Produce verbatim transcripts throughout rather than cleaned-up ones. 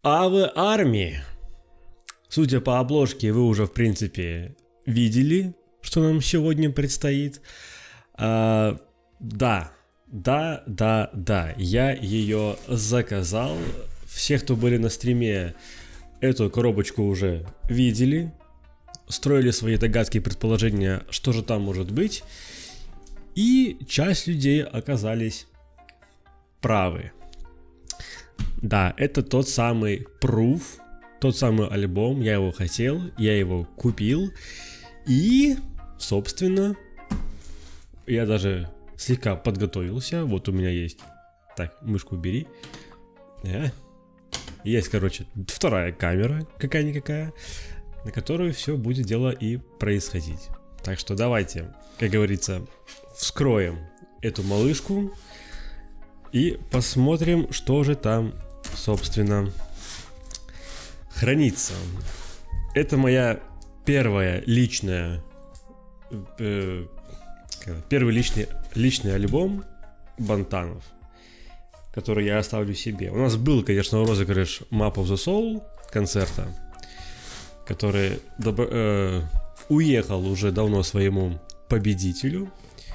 эй ви Army. Судя по обложке, вы уже, в принципе, видели, что нам сегодня предстоит. А, да, да, да, да, я ее заказал. Все, кто были на стриме, эту коробочку уже видели. Строили свои догадки и предположения, что же там может быть. И часть людей оказались правы. Да, это тот самый Proof, тот самый альбом, я его хотел, я его купил. И, собственно, я даже слегка подготовился. Вот у меня есть... Так, мышку убери. Yeah. Есть, короче, вторая камера, какая-никакая, на которую все будет дело и происходить. Так что давайте, как говорится, вскроем эту малышку и посмотрим, что же там, собственно, хранится. Это моя первая личная, э, первый личный, личный альбом Бантанов, который я оставлю себе. У нас был, конечно, розыгрыш Map of the Soul концерта, который добро, э, уехал уже давно своему победителю.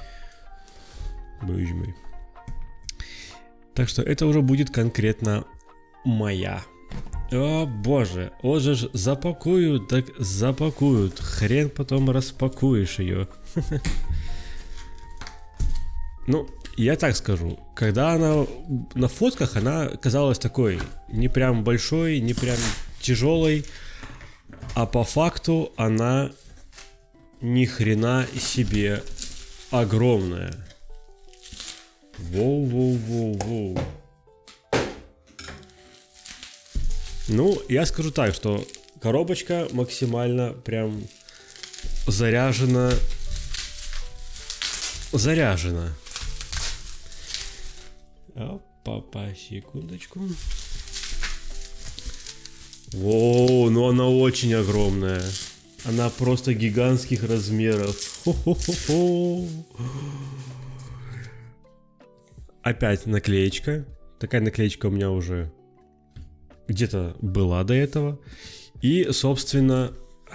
Боже мой. Так что это уже будет конкретно моя. О боже, вот же ж запакуют, так запакуют. Хрен потом распакуешь ее. Ну, я так скажу. Когда она на фотках, она казалась такой не прям большой, не прям тяжелой. А по факту она ни хрена себе огромная. Воу-воу-воу-воу. Ну, я скажу так, что коробочка максимально прям заряжена. Заряжена. Опа, по секундочку. Воу, ну она очень огромная. Она просто гигантских размеров. Хо-хо-хо-хо. Опять наклеечка. Такая наклеечка у меня уже где-то была до этого. И, собственно,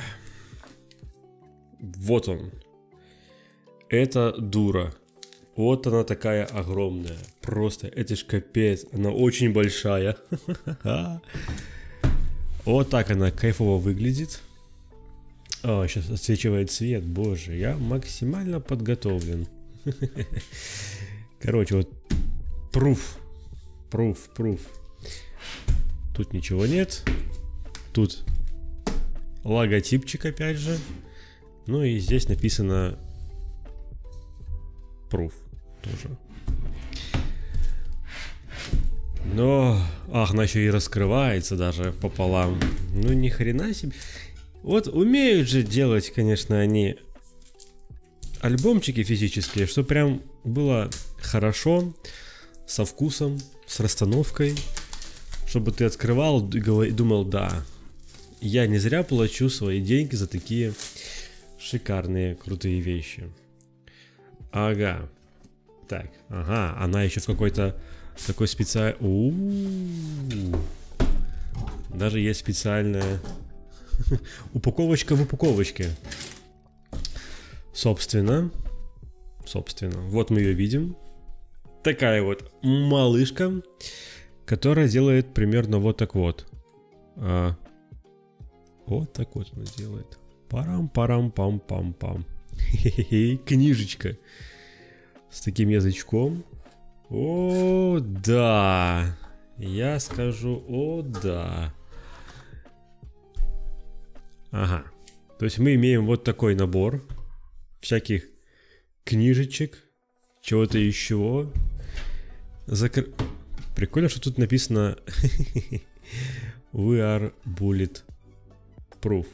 вот он. Это дура. Вот она такая огромная. Просто, это ж капец. Она очень большая. Вот так она кайфово выглядит. О, сейчас отсвечивает свет. Боже, я максимально подготовлен. Короче, вот Proof. Proof, Proof. Тут ничего нет. Тут логотипчик опять же. Ну и здесь написано Proof тоже. Но, ах, она еще и раскрывается даже пополам. Ну ни хрена себе. Вот умеют же делать, конечно, они альбомчики физические, что прям было хорошо, со вкусом, с расстановкой, чтобы ты открывал и думал, да, я не зря плачу свои деньги за такие шикарные, крутые вещи. Ага. Так, ага, она еще в какой-то такой специальный... Даже есть специальная упаковочка в упаковочке. Собственно, собственно, вот мы ее видим. Такая вот малышка, которая делает примерно вот так вот. А, вот так вот она делает. Парам-парам-пам-пам-пам. Книжечка с таким язычком. О, да. Я скажу, о, да. Ага. То есть мы имеем вот такой набор всяких книжечек, чего-то еще. Закр... Прикольно, что тут написано We are bullet proof.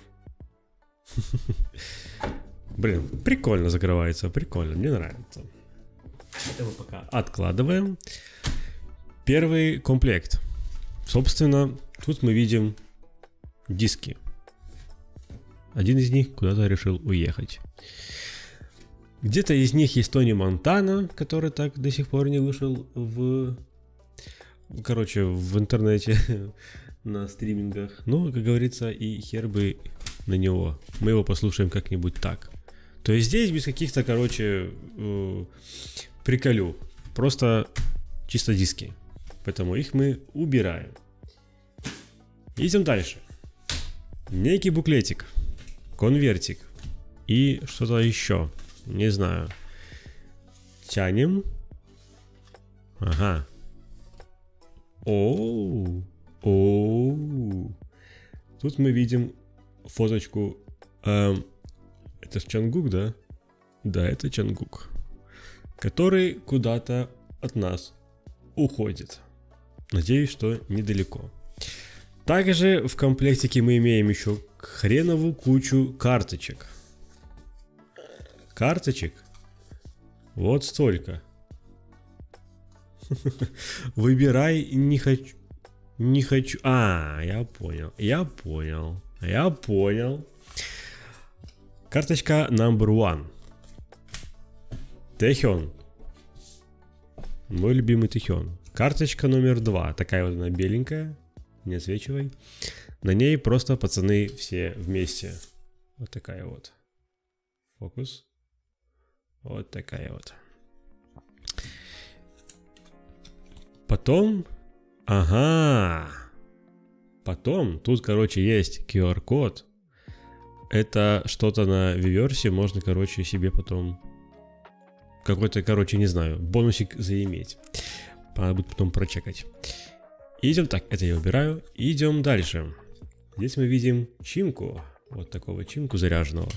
Блин, прикольно закрывается, прикольно, мне нравится. Это мы пока откладываем. Первый комплект. Собственно, тут мы видим диски. Один из них куда-то решил уехать. Где-то из них есть Тони Монтана, который так до сих пор не вышел в... Короче, в интернете. на стримингах. Ну, как говорится, и хер бы на него. Мы его послушаем как-нибудь так. То есть здесь без каких-то, короче, э, приколю. Просто чисто диски. Поэтому их мы убираем. Идем дальше. Некий буклетик. Конвертик. И что-то еще. Не знаю. Тянем. Ага. Оу. Оу. Тут мы видим фоточку. Эм, это ж Чангук, да? Да, это Чангук. Который куда-то от нас уходит. Надеюсь, что недалеко. Также в комплектике мы имеем еще хреновую кучу карточек. Карточек? Вот столько. Выбирай, не хочу. Не хочу. А, я понял. Я понял. Я понял. Карточка number one. Тэхён. Мой любимый Тэхён. Карточка номер два. Такая вот она беленькая. Не отсвечивай. На ней просто пацаны все вместе. Вот такая вот. Фокус. Вот такая вот. Потом... Ага. Потом тут, короче, есть ку ар-код. Это что-то на Виверсе. Можно, короче, себе потом... Какой-то, короче, не знаю, бонусик заиметь. Надо будет потом прочекать. Идем так, это я убираю. Идем дальше. Здесь мы видим чимку. Вот такого чимку заряженного.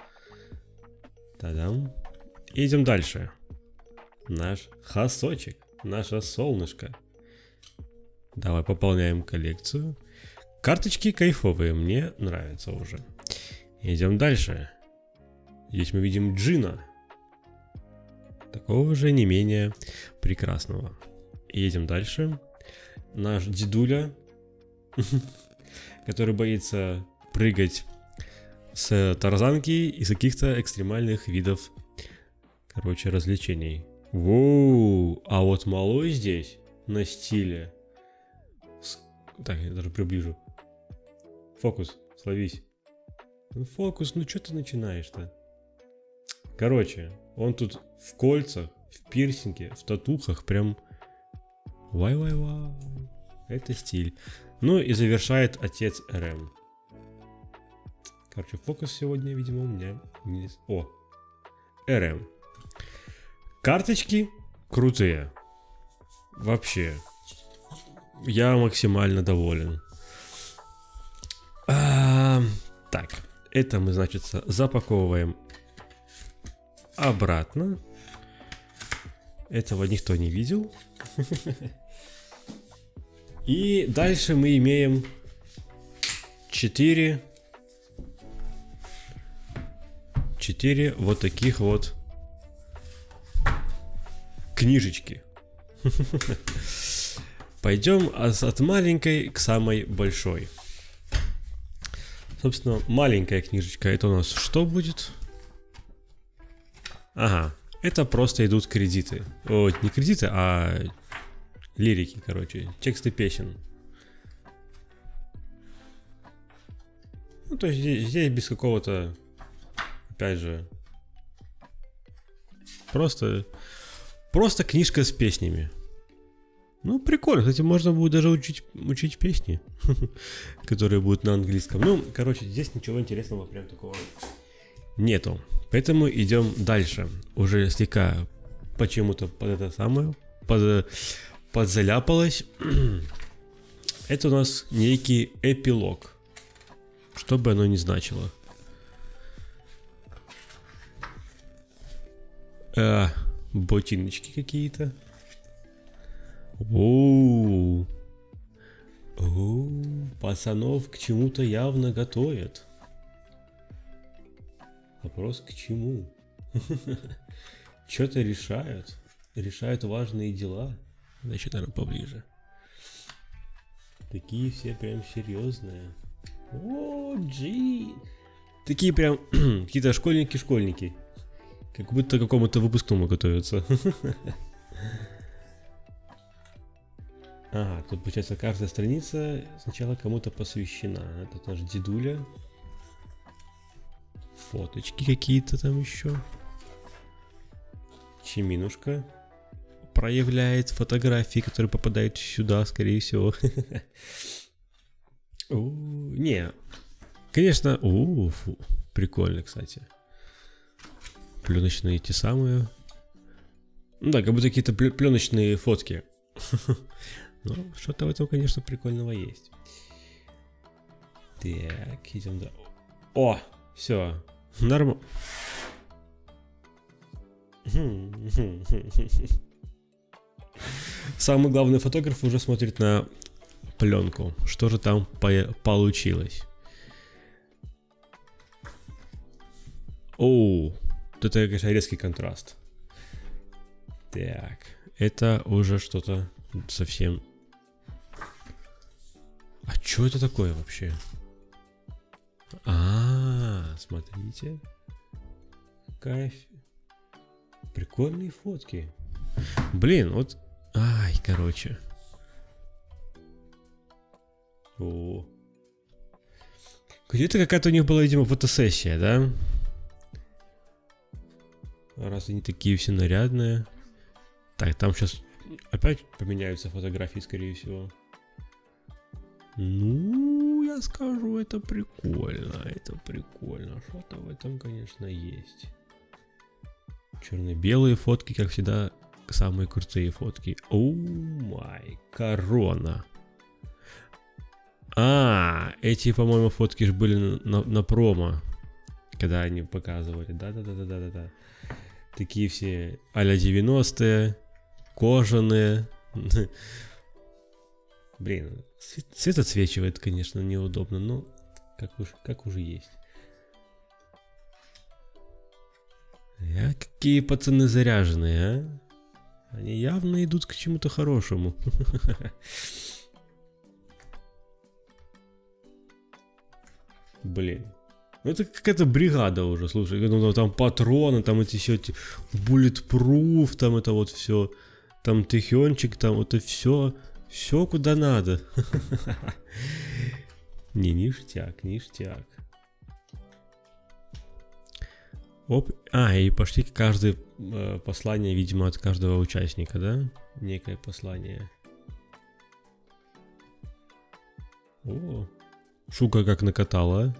Та-дам. Идем дальше. Наш хасочек. Наше солнышко. Давай пополняем коллекцию. Карточки кайфовые, мне нравятся уже. Идем дальше. Здесь мы видим Джина. Такого же не менее прекрасного. Едем дальше. Наш дедуля, который боится прыгать с тарзанки из каких-то экстремальных видов, короче, развлечений. Воу, а вот малой здесь на стиле. Так, я даже приближу. Фокус, словись. Ну, фокус, ну что ты начинаешь-то? Короче, он тут в кольцах, в пирсинге, в татухах, прям... Вай-вай-вай. Это стиль. Ну и завершает отец РМ. Короче, фокус сегодня, видимо, у меня... Не... О! РМ. Карточки крутые. Вообще. Я максимально доволен. А, так. Это мы, значит, запаковываем обратно. Этого никто не видел. И дальше мы имеем четыре четыре вот таких вот книжечки. Пойдем от маленькой к самой большой. Собственно, маленькая книжечка, это у нас что будет? Ага, это просто идут кредиты. О, не кредиты, а лирики, короче, тексты песен. Ну, то есть здесь, здесь без какого-то, опять же, просто, просто книжка с песнями. Ну, прикольно, кстати, можно будет даже учить, учить песни, которые будут на английском. Ну, короче, здесь ничего интересного прям такого нету. Поэтому идем дальше. Уже слегка почему-то под это самое, под, подзаляпалось. Это у нас некий эпилог. Что бы оно ни значило. А, ботиночки какие-то. Оу. Оу. Пацанов к чему-то явно готовят. Вопрос к чему? Что-то решают. Решают важные дела. Значит, наверное, поближе. Такие все прям серьезные. О, джи. Такие прям какие-то школьники-школьники. Как будто к какому-то выпускному готовятся. Ага, тут получается каждая страница сначала кому-то посвящена. Это наш дедуля. Фоточки какие-то там еще. Чиминушка проявляет фотографии, которые попадают сюда, скорее всего. Не, конечно, прикольно, кстати. Пленочные те самые. Ну да, как будто какие-то пленочные фотки. Ну, что-то в этом, конечно, прикольного есть. Так, идем дальше. О, все, нормально. Самый главный фотограф уже смотрит на пленку. Что же там по- получилось? Оу, это, конечно, резкий контраст. Так, это уже что-то совсем... А что это такое вообще? А, смотрите. Какая... Прикольные фотки. Блин, вот... Ай, короче. О. Где-то какая-то у них была, видимо, фотосессия, да? Раз они такие все нарядные. Так, там сейчас опять поменяются фотографии, скорее всего. Ну, я скажу, это прикольно. Это прикольно. Что-то в этом, конечно, есть. Черно-белые фотки, как всегда, самые крутые фотки. Оу май, корона. А, эти, по-моему, фотки же были на, на, на промо, когда они показывали. Да-да-да-да-да-да. Такие все а-ля девяностые, кожаные. Блин, свет отсвечивает, конечно, неудобно, но как уж, как уже есть. А какие пацаны заряженные, а? Они явно идут к чему-то хорошему. Блин. Ну это какая-то бригада уже, слушай. Ну, там патроны, там эти все эти bulletproof, там это вот все. Там тихончик, там это все. Все куда надо. Не, ништяк, ништяк. Оп. А, и пошли каждое э, послание, видимо, от каждого участника, да? Некое послание. О, Шука как накатала.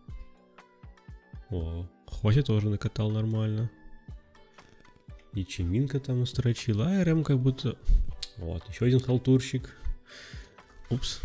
О, Хвося тоже накатал нормально. И Чиминка там устрочила. А РМ как будто... Вот, еще один халтурщик. Упс.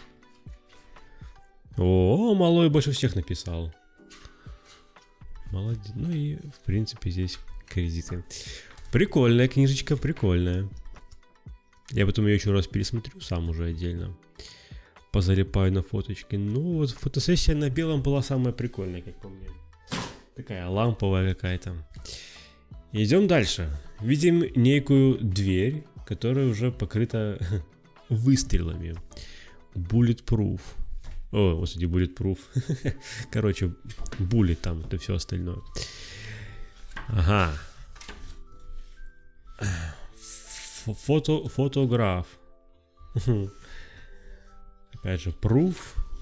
О, малой больше всех написал. Молодец. Ну и, в принципе, здесь кредиты. Прикольная книжечка, прикольная. Я потом ее еще раз пересмотрю сам уже отдельно. Позалипаю на фоточки. Ну, вот фотосессия на белом была самая прикольная, как по мне. Такая ламповая какая-то. Идем дальше. Видим некую дверь, которая уже покрыта выстрелами. Bulletproof. О, господи, bulletproof. Короче, буллет там, это все остальное. Ага. Фото, фотограф. Опять же, proof.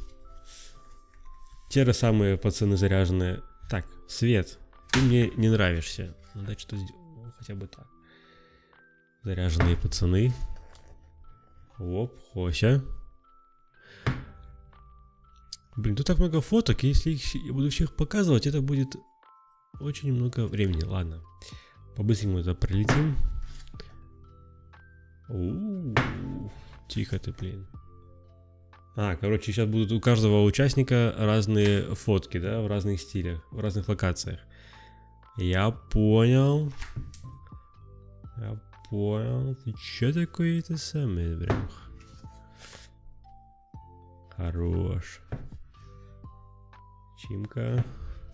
Те же самые пацаны заряженные. Так, Свет, ты мне не нравишься. Надо что-то сделать, хотя бы так. Заряженные пацаны. Оп, Хося. Блин, тут так много фоток, и если их, я буду всех показывать, это будет очень много времени. Ладно, по-быстрому это пролетим. У-у-у. Тихо ты, блин. А, короче, сейчас будут у каждого участника разные фотки, да, в разных стилях, в разных локациях. Я понял. Я понял. Ты чё такое это самое, прям? Хорош. Чимка.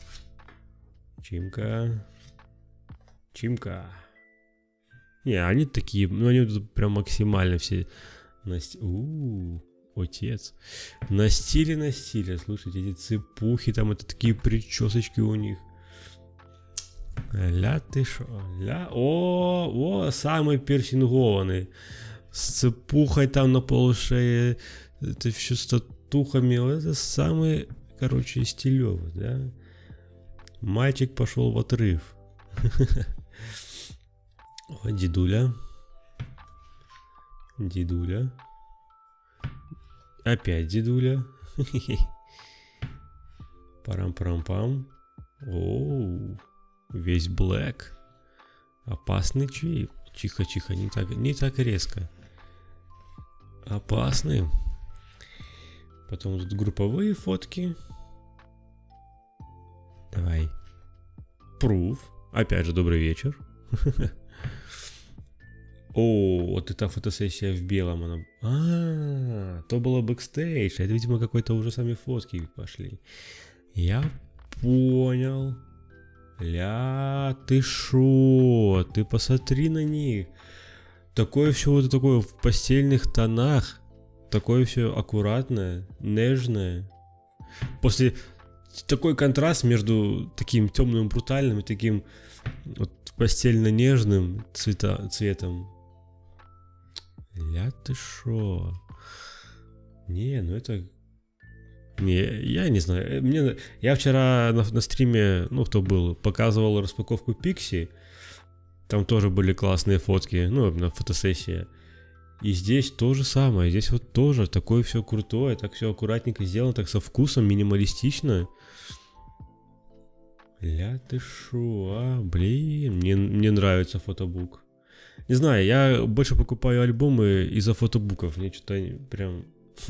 Чимка. Чимка. Не, они такие, ну они тут прям максимально все. У-у-у. Отец. На стиле, на стиле. Слушайте, эти цепухи, там это такие причесочки у них. Ля ты шо? Ля. О, о, самый персингованный. с цепухой там на полшее, это все с татухами. Это самый, короче, стилёвый, да? Мальчик пошел в отрыв. О, дедуля. Дедуля. Опять дедуля. Парам-парам-пам. Оу, весь блэк. Опасный чей. Тихо-тихо, не так, не так резко. Опасный. Потом тут групповые фотки. Давай. Proof. Опять же, добрый вечер. О, вот эта фотосессия в белом. Она... А, то было бэкстейдж. Это, видимо, какой-то уже сами фотки пошли. Я понял. Ля, ты шо? Ты посмотри на них. Такое все вот такое в постельных тонах. Такое все аккуратное, нежное. После такой контраст между таким темным, брутальным и таким вот постельно-нежным цвета, цветом. Ля, ты шо? Не, ну это... Не, я не знаю. Мне, я вчера на, на стриме, ну кто был, показывал распаковку Pixi. Там тоже были классные фотки, ну, на фотосессии. И здесь то же самое. Здесь вот тоже такое все крутое, так все аккуратненько сделано, так со вкусом, минималистично. Ля ты шо, а, блин, мне, мне нравится фотобук. Не знаю, я больше покупаю альбомы из-за фотобуков. Мне что-то прям...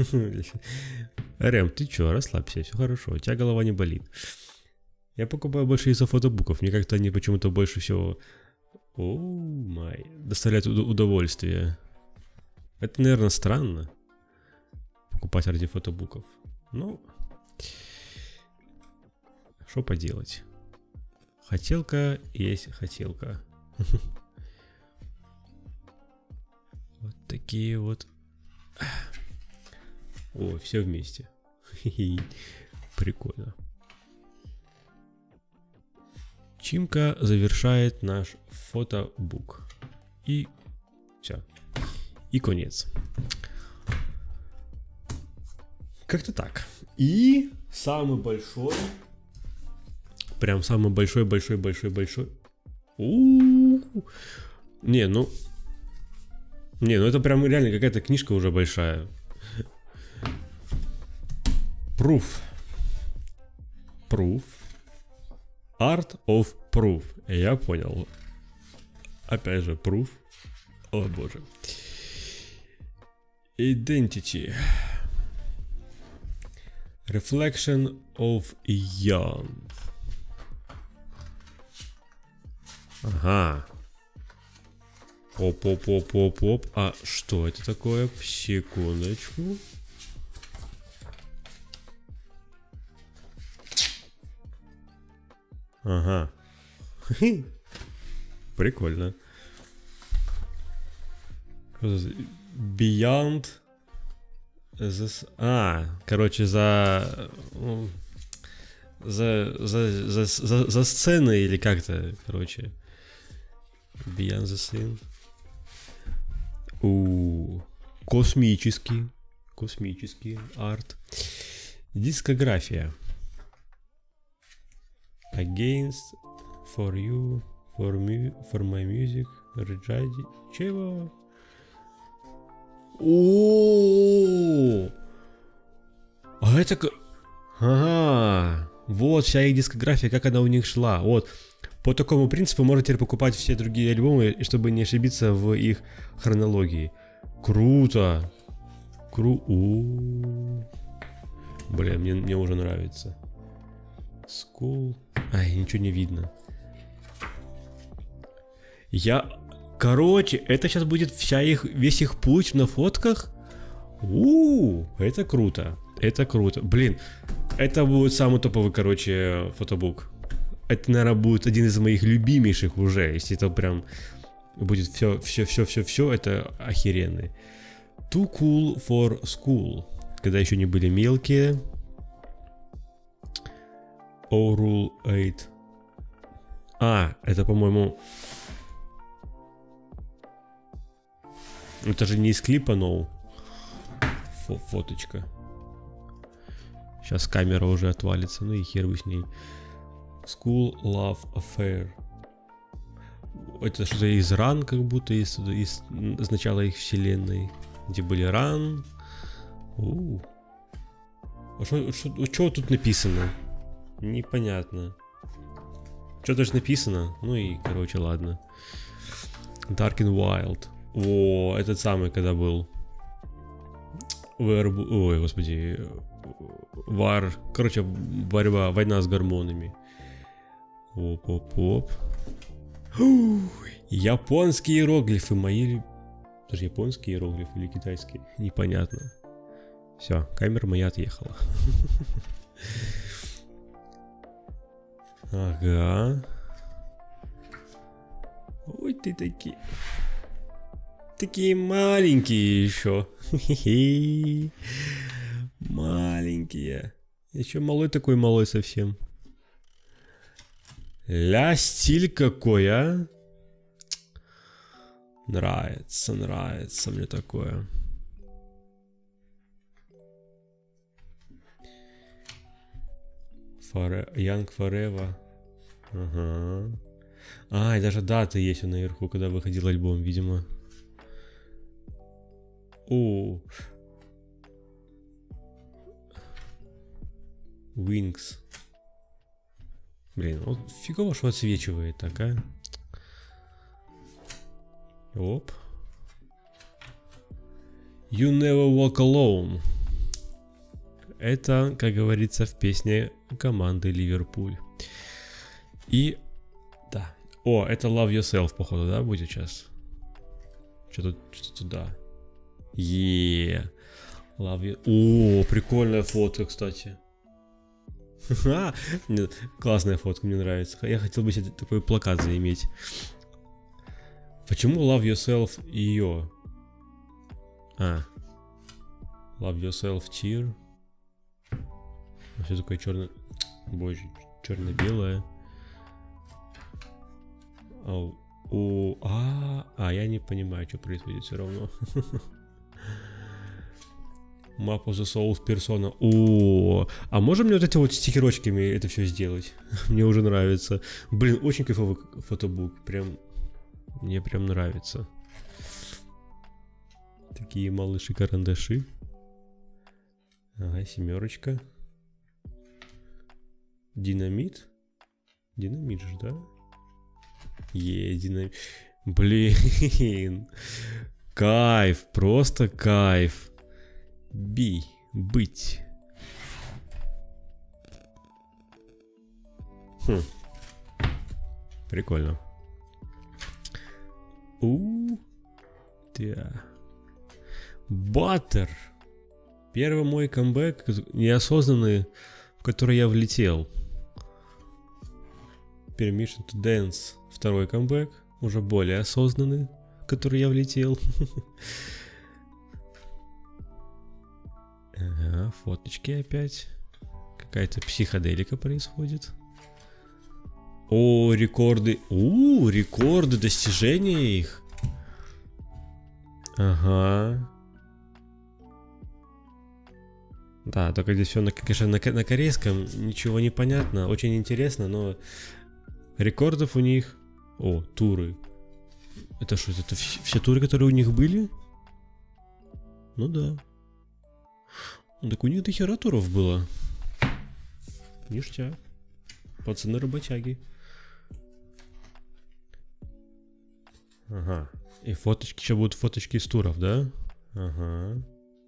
Рэм, ты чё, расслабься, все хорошо, у тебя голова не болит. Я покупаю больше из-за фотобуков, мне как-то они почему-то больше всего, оу май, доставляют удовольствие. Это, наверное, странно, покупать ради фотобуков. Ну, что поделать. Хотелка есть хотелка. Вот такие вот. О, все вместе. Прикольно. Чимка завершает наш фотобук. И все. И конец. Как-то так. И самый большой. Прям самый большой, большой, большой, большой. У-у-у. Не, ну. Не, ну это прям реально какая-то книжка уже большая. Proof. Proof. Art of Proof. Я понял. Опять же, Proof. О боже. Identity. Reflection of Young. Ага. Оп-оп-оп-оп-оп. А что это такое? Секундочку. Ага. Прикольно. Beyond the... А, короче, за... За, за, за, за, за сценой или как-то, короче. Beyond the scene. У, космический. Космический арт. Дискография. Against, for you, for me, for my music, Реджади. Чего? О, а это как... Ага, вот вся их дискография, как она у них шла. Вот, по такому принципу можно теперь покупать все другие альбомы, чтобы не ошибиться в их хронологии. Круто. Кру... Бля, мне, мне уже нравится. School. Ай, ничего не видно. Я... Короче, это сейчас будет вся их... Весь их путь на фотках. У, это круто. Это круто. Блин, это будет самый топовый, короче, фотобук. Это, наверное, будет один из моих любимейших уже. Если это прям будет все, все, все, все, все, это охеренный. Too cool for school. Когда еще не были мелкие. Oral eight. А, это, по-моему... Это же не из клипа, но Фо фоточка. Сейчас камера уже отвалится, ну и хер бы с ней. School Love Affair. Это что-то из ран, как будто из, из, из начала их вселенной. Где были ран. У-у-у. А что тут написано? Непонятно. Что-то же написано. Ну и, короче, ладно. Dark and Wild. О, этот самый, когда был. Вербу... Ой, господи. Вар. Короче, борьба, война с гормонами. Оп-оп-оп. Японские иероглифы мои. Даже японские иероглифы или китайские? Непонятно. Все, камера моя отъехала. Ага. Ой, ты такие. Такие маленькие еще. Маленькие. Еще малой такой малой совсем. Ля, стиль какой, а? Нравится, нравится мне такое. Форе... Young Forever. Ага. А, и даже даты есть наверху, когда выходил альбом, видимо. О. Wings. Блин, вот фигово, что отсвечивает так, а? Оп. You Never Walk Alone. Это, как говорится в песне команды Ливерпуль. И... Да. О, это Love Yourself, походу, да, будет сейчас? Что-то что туда. Еее. Love you... О, прикольная фотка, кстати. Ха-ха. Классная фотка, мне нравится. Я хотел бы себе такой плакат заиметь. Почему Love Yourself и ее? А. Love Yourself Tear. Все такое черное. Боже, черно-белое. А, о, а, а, я не понимаю, что происходит все равно. Map of the Souls Persona. О, а можем мне вот эти вот стикерочками это все сделать? Мне уже нравится. Блин, очень кайфовый фотобук. Прям. Мне прям нравится. Такие малыши-карандаши. Ага, семерочка. Динамит. Динамит же, да? Е, динамит. Блин. Кайф, просто кайф. Би, быть. Хм. Прикольно. У, да. Баттер. Первый мой камбэк неосознанный, в который я влетел. Permission to Dance. Второй камбэк, уже более осознанный, в который я влетел. Ага, фоточки опять. Какая-то психоделика происходит. О, рекорды. У, рекорды, достижения их. Ага. Да, только здесь все, на, конечно, на, на корейском, ничего не понятно, очень интересно, но рекордов у них... О, туры. Это что, это все, все туры, которые у них были? Ну да. Ну, так у них до хера туров было. Ништяк. Пацаны работяги. Ага. И фоточки, сейчас будут фоточки из туров, да? Ага.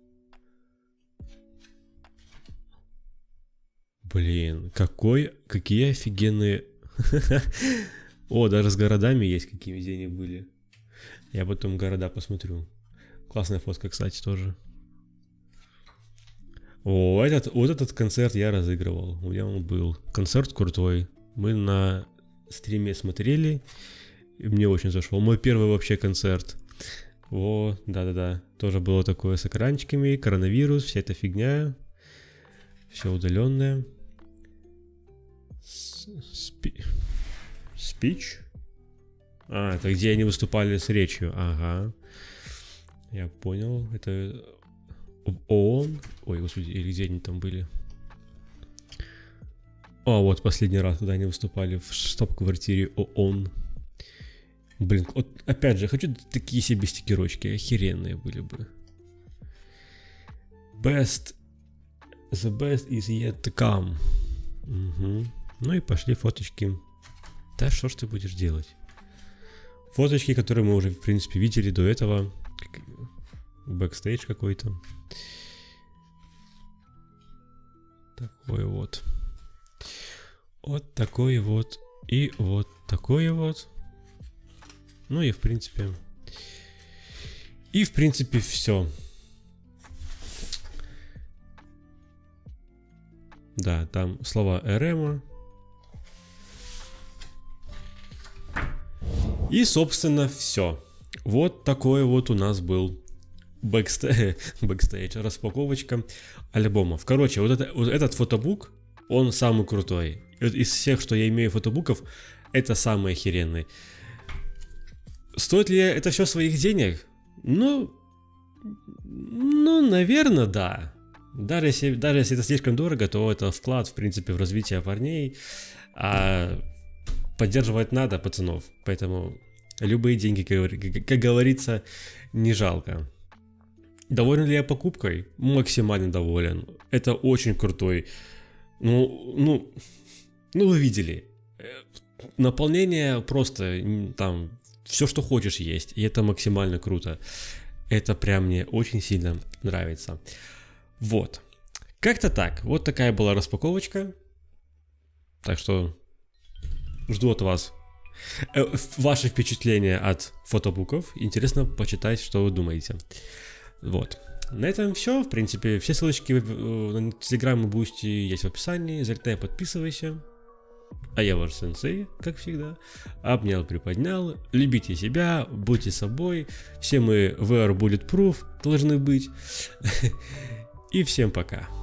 Блин, какой, какие офигенные... О, даже с городами есть, какие везде они были. Я потом города посмотрю. Классная фотка, кстати, тоже. О, этот, вот этот концерт я разыгрывал. У меня он был. Концерт крутой. Мы на стриме смотрели. И мне очень зашел. Мой первый вообще концерт. О, да-да-да. Тоже было такое с экранчиками. Коронавирус, вся эта фигня. Все удаленное. Спи... Спич? А, это где они выступали с речью. Ага. Я понял. Это ООН. Ой, господи, или где они там были? А, вот последний раз, когда они выступали в штаб-квартире ООН. Блин, вот опять же, хочу такие себе стикерочки, охеренные были бы. Best, the best is yet to come. Угу. Ну и пошли фоточки. Да что ж ты будешь делать? Фоточки, которые мы уже, в принципе, видели до этого. Бэкстейдж какой-то. Такой вот. Вот такой вот. И вот такой вот. Ну и в принципе. И в принципе все. Да, там слова Эрема. И, собственно, все. Вот такой вот у нас был бэкстейдж, бэкстейдж распаковочка альбомов. Короче, вот, это, вот этот фотобук, он самый крутой. Из всех, что я имею фотобуков, это самый охеренный. Стоит ли это все своих денег? Ну, ну, наверное, да. Даже если, даже если это слишком дорого, то это вклад, в принципе, в развитие парней. А поддерживать надо пацанов. Поэтому любые деньги, как, как говорится, не жалко. Доволен ли я покупкой? Максимально доволен. Это очень крутой. Ну, ну, ну вы видели. Наполнение просто там все, что хочешь, есть. И это максимально круто. Это прям мне очень сильно нравится. Вот. Как-то так. Вот такая была распаковочка. Так что жду от вас э, ваши впечатления от фотобуков. Интересно почитать, что вы думаете. Вот. На этом все. В принципе, все ссылочки на Телеграм и Бусти есть в описании. Залетай, подписывайся. А я ваш сенсей, как всегда. Обнял, приподнял. Любите себя, будьте собой. Все мы ви ар Bulletproof должны быть. И всем пока.